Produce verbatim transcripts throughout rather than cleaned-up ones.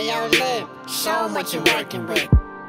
Hey yo, Lip, show 'em what you're working with.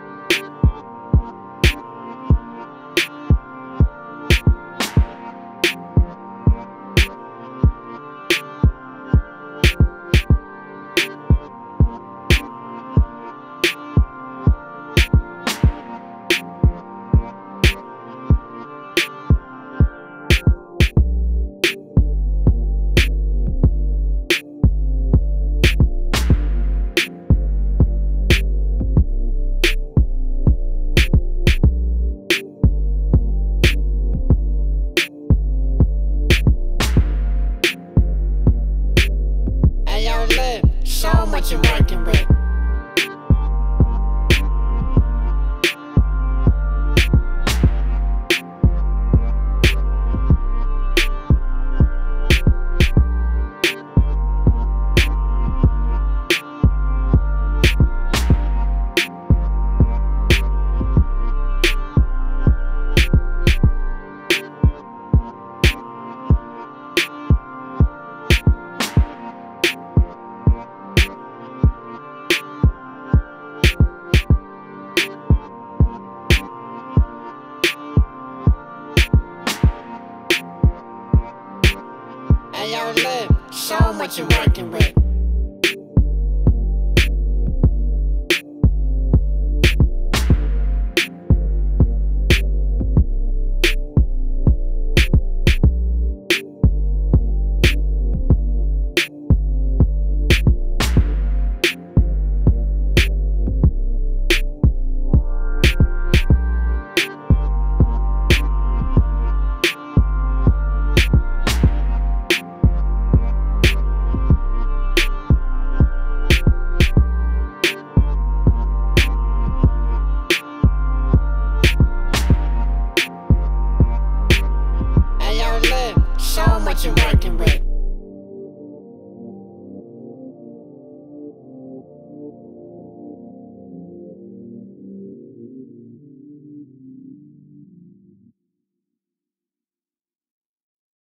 Show 'em what you're working with. Hey yo, Lip, show 'em what you're working with. Show 'em what you're working with.